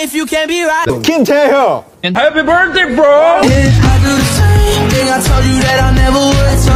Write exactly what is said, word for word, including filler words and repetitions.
if you can't be right. Kim Tae-hyuk. And happy birthday, bro! I do the same thing I told you that I never would.